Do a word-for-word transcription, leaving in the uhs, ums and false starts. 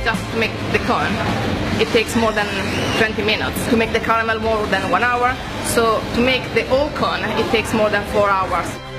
just to make the cone, it takes more than twenty minutes. To make the caramel, more than one hour. So to make the whole cone, it takes more than four hours.